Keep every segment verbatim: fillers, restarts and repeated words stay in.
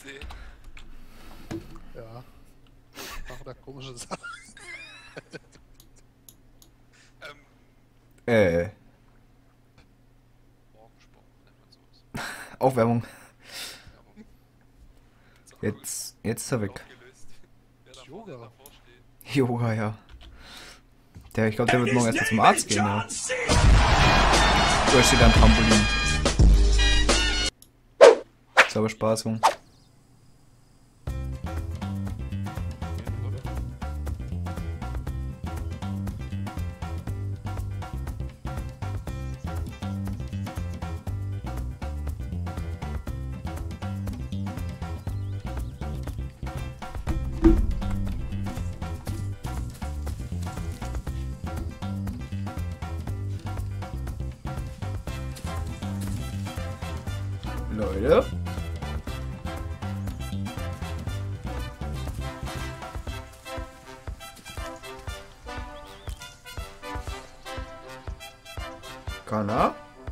Nee. Ja. Machen da komische Sachen. Ähm, Äh, Morgensport nennt man sowas. Aufwärmung. Werbung. Ist auch cool. Jetzt, jetzt ist er weg. Aufgelöst. Wer da Yoga. vorne davor steht. Yoga, ja. Der, ich glaube, der wird morgen erst mal zum Arzt gehen, ja. Oder steht da ein Trampolin? Ist aber Spaßung. Leute. Kann er?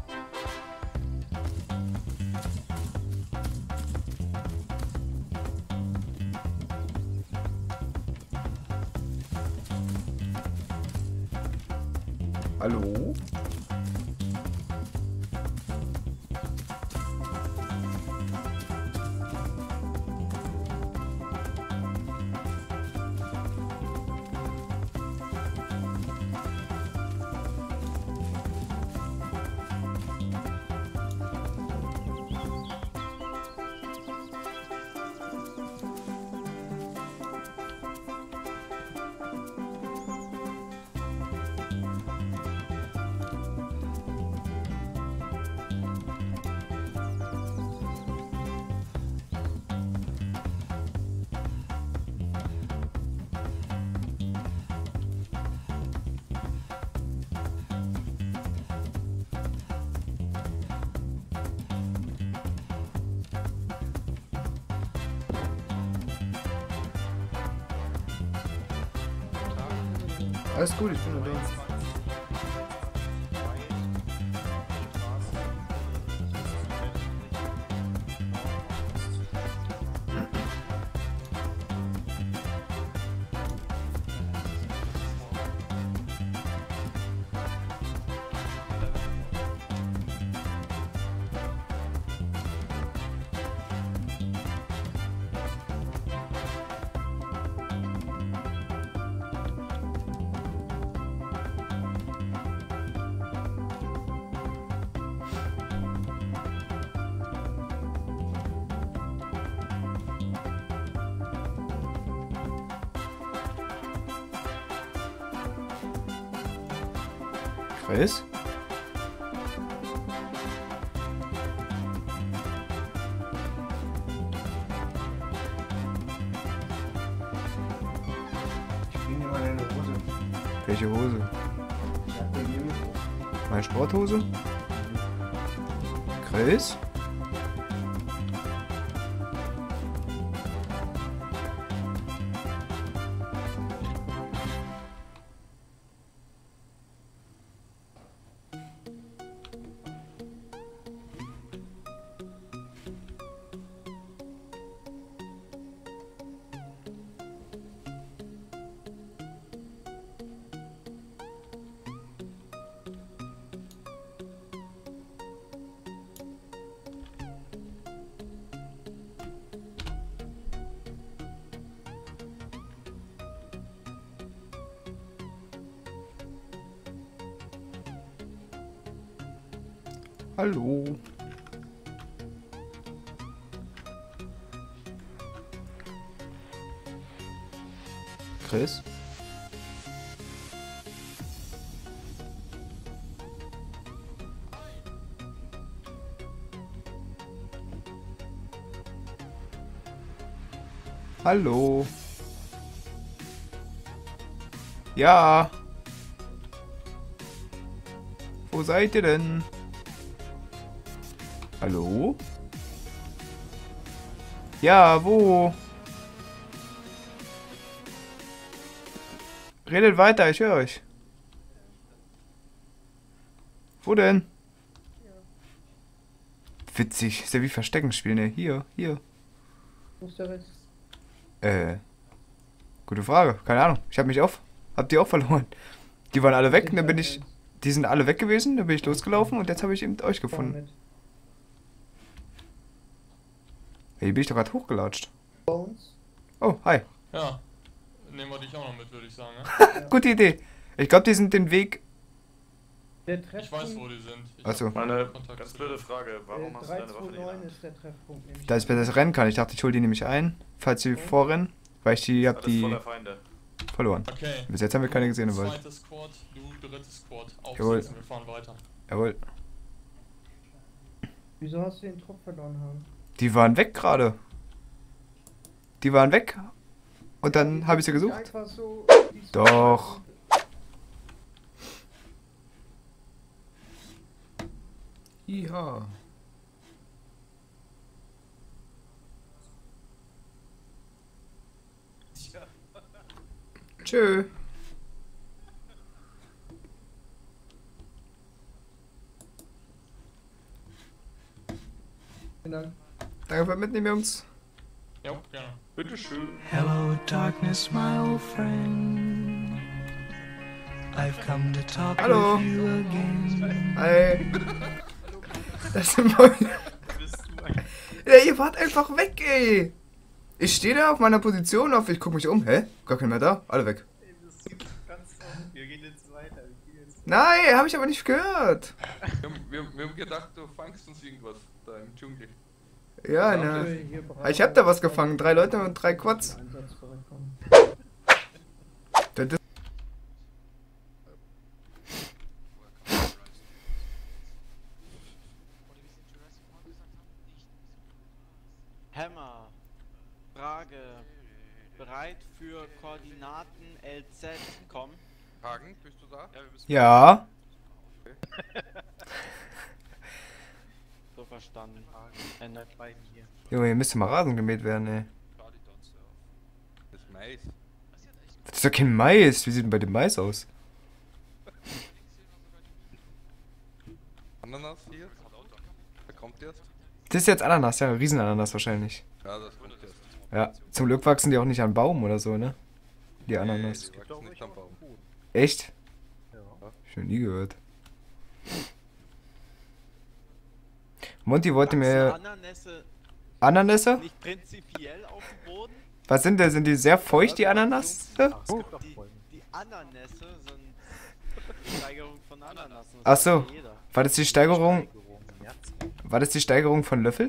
Hallo? Alles gut, ich bin nur da. Chris? Ich bring dir mal deine Hose. Welche Hose? Sag mir die. Meine Sporthose? Chris? Hallo. Chris? Hallo. Ja. Wo seid ihr denn? Hallo? Ja, wo? Redet weiter, ich höre euch. Wo denn? Witzig, ist ja wie Verstecken spielen, ne? Hier, hier. Wo ist der Rest? Äh. Gute Frage. Keine Ahnung. Ich hab mich auch. Hab die auch verloren. Die waren alle weg und dann bin ich. Die sind alle weg gewesen, dann bin ich losgelaufen und jetzt habe ich eben euch gefunden. Hey, bin ich doch gerade hochgelatscht. Bones? Oh, hi. Ja, nehmen wir dich auch noch mit, würde ich sagen. Ne? Ja. Gute Idee. Ich glaube, die sind den Weg. Der Ich weiß, Treffpunkt, wo die sind. Ich Ach so. hab Meine Kontakt ganz zu blöde denen. Frage, äh, warum hast du deine Waffe nicht in der drei zwei neun Hand? ist der Treffpunkt. nämlich. Da ich das rennen kann. Ich dachte, ich hole die nämlich ein, falls sie vorrennen. Weil ich die hab Alles die voller Feinde. verloren. Okay. Bis jetzt haben wir keine gesehen, aber. Zweites Squad, du drittes Squad. Jawohl. Aufsetzen, wir fahren weiter. Jawohl. Wieso hast du den Trupp verloren haben? Die waren weg gerade. Die waren weg. Und dann habe ich sie Nicht gesucht. Einfach so, Doch. Ja. Tschö. Vielen Dank. Danke fürs Mitnehmen, Jungs. Jo, gerne. Bitteschön. Hello, darkness, my old friend. I've come to talk Hallo. with you again. Hi. Das sind wir wieder. Ja, ihr wart einfach weg, ey. Ich stehe da auf meiner Position auf, ich guck mich um. Hä? Gar keiner mehr da? Alle weg. Wir gehen jetzt weiter. Wir gehen jetzt Nein, habe ich aber nicht gehört. Wir, haben- wir, wir haben gedacht, du fangst uns irgendwas da im Dschungel. Ja, ne. Ich hab da was gefangen. Drei Leute und drei Quads. Das ist Hammer. Frage. Bereit für Koordinaten L Z. Komm. Hagen, bist du da? Ja, wir müssen. ja. So verstanden. Ändert bei mir. Junge, hier müsste mal Rasen gemäht werden, ey. Das ist Mais. Das ist doch kein Mais. Wie sieht denn bei dem Mais aus? Ananas hier? Wer kommt erst? Das ist jetzt Ananas, ja. Riesenananas wahrscheinlich. Ja, das kommt erst. Ja. Zum Glück wachsen die auch nicht an Baum oder so, ne? Die Ananas. Die wachsen nicht am Baum. Echt? Ja. Hab ich noch nie gehört. Monty wollte mir Ananässe Ananässe? nicht prinzipiell auf dem Boden? Was sind das? Sind die sehr feucht, die Ananas? Ach, es gibt doch Die, Bäume. die Ananässe sind die Steigerung von Ananas. Das Ach weiß so. ja jeder. War das die Steigerung? Steigerung, März. War das die Steigerung von Löffel?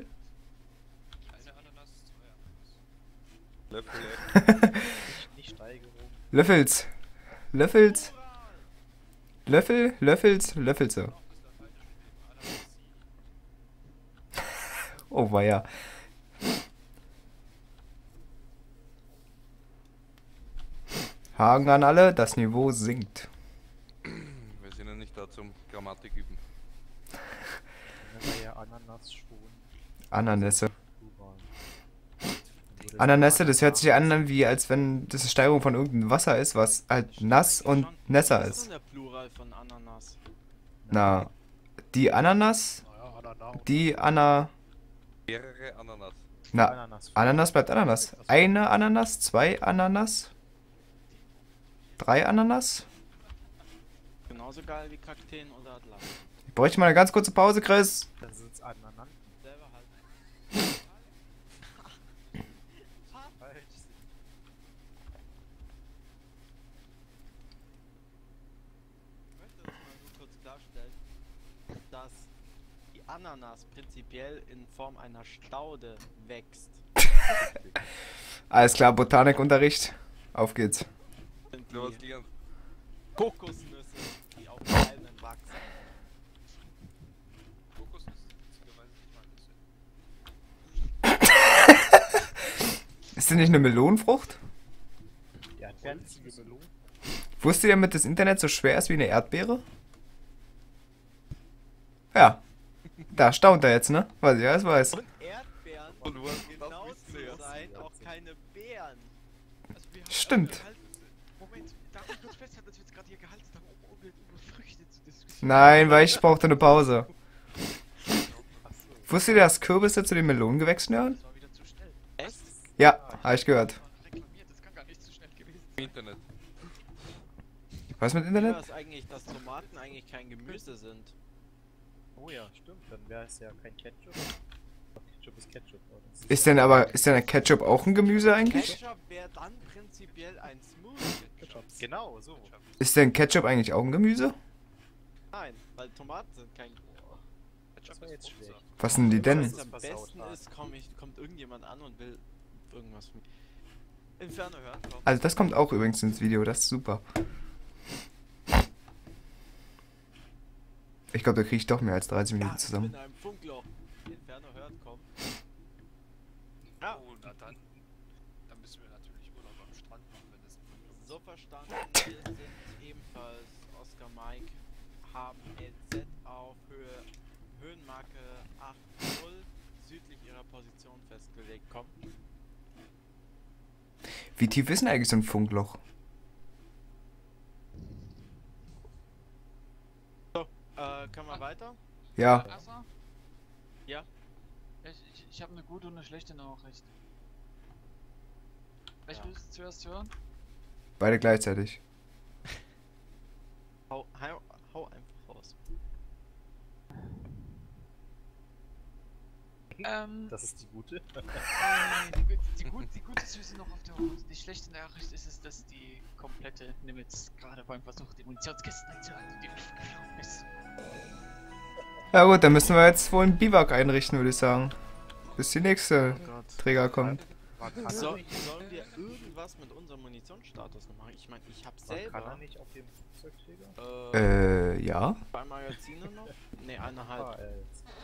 Löffel. Nicht Steigerung. Löffels. Löffels. Löffel, Löffels, Löffelse. Oh, war ja. Haken an alle, das Niveau sinkt. Wir sind ja nicht da zum Grammatik üben. Dann war ja Ananas schon. Ananässe. Plural. Ananässe, das hört sich an wie, als wenn das eine Steigerung von irgendeinem Wasser ist, was halt nass und nässer Was ist ist. denn der Plural von Ananas? Na, die Ananas, Naja, Ananas. und die Anna... Mehrere Ananas. Na, Ananas. Ananas bleibt Ananas. Eine Ananas, zwei Ananas, drei Ananas. Genauso geil wie Kakteen oder Atlas. Ich bräuchte mal eine ganz kurze Pause, Chris. Dann sind's Ananas. Selber halt. Falsch. Ich möchte das mal so kurz klarstellen, dass die Ananas prinzipiell in Form einer Staude wächst. Alles klar, Botanikunterricht. Auf geht's. Sind Du hast die gelernt. Kokosnüsse, die auf Palmen wachsen. Kokos ist witzigerweise nicht mal Ist das nicht eine Melonenfrucht? Ja, ganzige Melone. Wusstet ihr damit, das Internet so schwer ist wie eine Erdbeere? Ja. Da staunt er jetzt, ne? Was ich alles weiß. Und Erdbeeren, Und du hast genau das zu Witze, ja. sein, auch keine Beeren. Stimmt. Moment, darf ich kurz festhalten, dass wir jetzt gerade hier gehalten haben, um, um, um Früchte zu diskutieren? Nein, weil ich brauchte eine Pause. Wusstet ihr, dass Kürbisse zu den Melonengewächsen gehören? Das war wieder zu schnell. Echt? Ja, habe ich gehört. Reklamiert, das kann gar nicht so schnell gewesen sein. Internet. Was mit Wie Internet? war es eigentlich, dass Tomaten eigentlich kein Gemüse sind? Oh ja, stimmt. Dann wäre es ja kein Ketchup. Doch, Ketchup ist Ketchup, oder? Ist denn aber, ist denn ein Ketchup auch ein Gemüse eigentlich? Ketchup wäre dann prinzipiell ein Smoothie. Genau, so. Ist denn Ketchup eigentlich auch ein Gemüse? Nein, weil Tomaten sind kein. Das war jetzt schlecht. Was sind die denn? Was Das am ist besten versaut, ist, komm, ich, kommt irgendjemand an und will irgendwas von mir. Inferno hören, komm. Also das kommt auch übrigens ins Video, das ist super. Ich glaube, da kriege ich doch mehr als dreißig Minuten Ja, zusammen. in einem Funkloch. Inferno hört, komm. Ja, Oh, na dann. Dann müssen wir natürlich Urlaub am Strand machen, wenn das ein Funkloch ist. so verstanden. Wir sind ebenfalls Oscar Mike, haben L Z auf Höhe, Höhenmarke acht null südlich ihrer Position festgelegt. Komm. Wie tief ist denn eigentlich so ein Funkloch? Äh, können wir weiter? Ja, Erstmal? Ja. Ich, ich, ich habe eine gute und eine schlechte Nachricht. Welche Ja. willst du zuerst hören? beide gleichzeitig. Hau, hau, hau einfach raus. Ähm, Das ist die gute. die, gut- die, gut, die gute Süße noch auf der Hose. Die schlechte Nachricht ist es, dass die komplette Nimitz gerade beim Versuch, die Munitionskisten einzuhalten, die geflogen ist. Ja gut, dann müssen wir jetzt wohl einen Biwak einrichten, würde ich sagen. Bis die nächste Oh Gott. Träger kommt. War kann, So, er nicht, sollen wir irgendwas mit unserem Munitionsstatus noch machen? Ich meine, ich habe war, kann er selber nicht auf dem Flugzeugträger? äh, Äh, ja. zwei Magazine noch. Ne, eineinhalb. Ah, äh,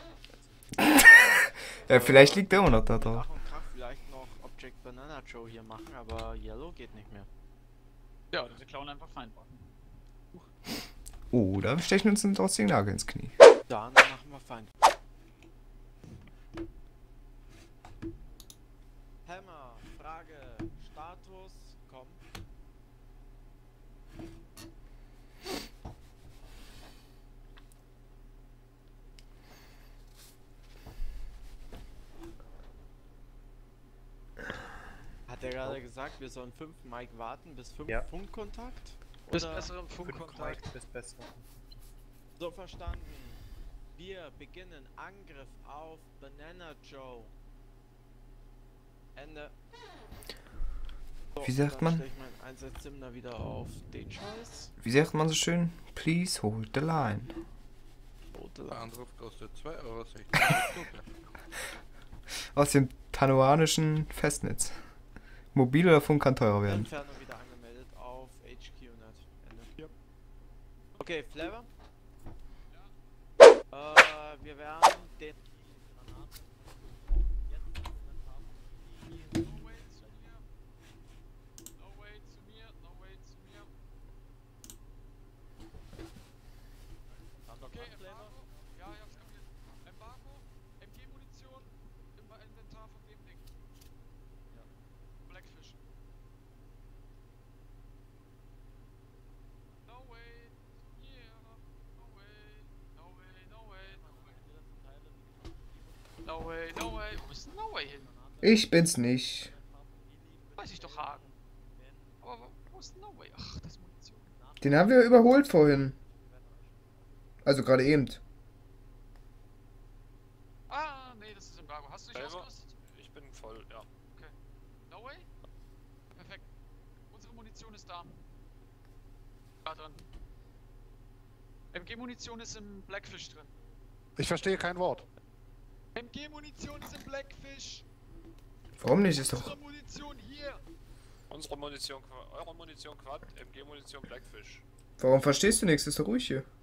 Ja, vielleicht liegt der immer noch da Mit drauf. Ach und Krach vielleicht noch Object Banana Joe hier machen, aber Yellow geht nicht mehr. Ja, wir klauen einfach Feindwaffen. Oh, da stechen uns ein rostigen Nagel ins Knie. Dann machen wir Feind. Hammer, Frage, Status, komm. Hat er gerade gesagt, wir sollen fünf Mike warten bis fünf Ja. Funkkontakt? Bis Oder- besseren Funkkontakt. Bis besser. So verstanden. Wir beginnen Angriff auf Banana Joe. Ende. So, Wie sagt dann man? stell ich meinen Einsatzsimmer wieder auf den Scheiß. Wie sagt man so schön? Please hold the line. Rote Der Lampe. Anruf kostet zwei Euro sechzig. Aus dem tanuanischen Festnetz. Mobil oder Funk kann teurer werden. Inferno wieder angemeldet auf H Q Net. Ende. Okay, Flavor? Ja. Äh, wir werden den. No way zu mir. No way zu mir. No way zu mir. Okay, Embargo. Ja, ich hab's kapiert. Embargo, M G-Munition im Inventar von dem Ding. Ja. Blackfish. No way zu mir. No way. No way, no way, no way. No way, no way. Wo ist denn No way hin? Ich bin's nicht. Weiß ich doch Hagen. Aber wo, wo ist No Way? Ach, das ist Munition. Den haben wir überholt vorhin. Also gerade eben. Ah, nee, das ist Embargo. Hast du dich Selber? ausgerüstet? Ich bin voll, ja. Okay. No Way? Perfekt. Unsere Munition ist da. Da drin. M G-Munition ist im Blackfish drin. Ich verstehe kein Wort. M G-Munition ist im Blackfish. Warum nicht? Ist doch. Unsere Munition hier. Unsere Munition, Qua- eure Munition Quad, M G-Munition Blackfish. Warum verstehst du nichts? Ist doch ruhig hier.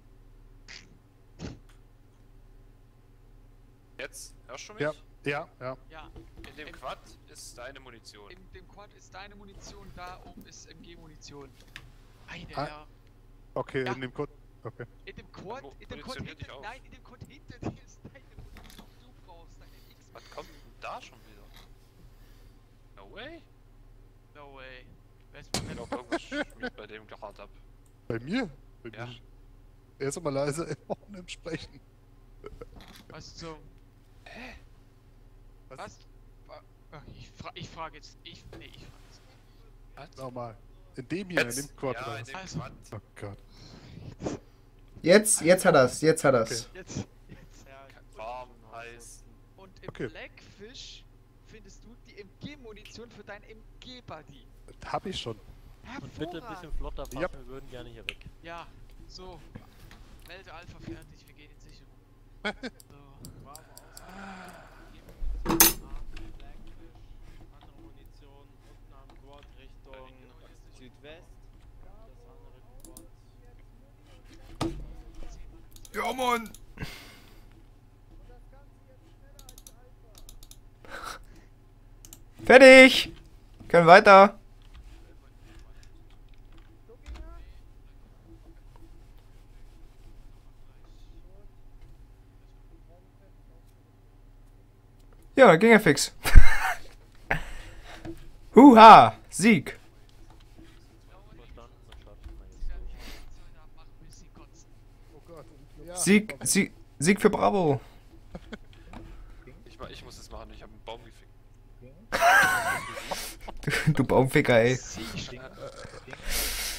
Jetzt, hörst du mich? Ja, ja, ja. Ja, In dem M- Quad ist deine Munition. in dem Quad ist deine Munition, da oben ist M G-Munition. Meine Ah. Herr. Okay, Ja. in dem Code. Okay. In dem Quad, Mo- in dem Quad munitioniert dich hinter, auf. nein, in dem Quad hinter dir ist deine Munition, die du brauchst, deine X. Was kommt denn da schon wieder? No way? No way. Wer ist Ich glaube, irgendwas schmiert bei dem gerade ab. Bei mir? Bei Ja. mir. Er ist immer leise ohne im Sprechen. Was zum... Was? Was? Wa- Okay, ich, fra ich frage jetzt. Ich. Nee, ich frage jetzt. Was? Nochmal. In dem hier, in dem Quad. Ja, oder in was? dem Also. Quad. Oh Gott. Jetzt, jetzt hat er's, jetzt hat er's. Jetzt. Jetzt. Ja, Warm, heiß. Und im Okay. Blackfish findest du die M G-Munition für dein M G-Buddy. Das hab ich schon. Und bitte ein bisschen Hervorragend. flotter fahren, Ja. wir würden gerne hier weg. Ja, so. Melde Alpha fertig, wir gehen in Sicherung. So. Bravo aus. Blackfish, andere Munition, unten am Quad Richtung Südwest. Das andere Quad. Ja, Mann! Fertig! Können weiter! Ja, ging ja fix. Huha! Sieg! Verstanden, dann starten wir Ich jetzt werde durch. die Munition abmachen, bis sie kotzen. Oh Gott. Ja. Sieg, Sieg, Sieg für Bravo! Ich, ma- ich muss das machen, ich habe einen Baum gefickt. Du, du Baumficker, ey. Sie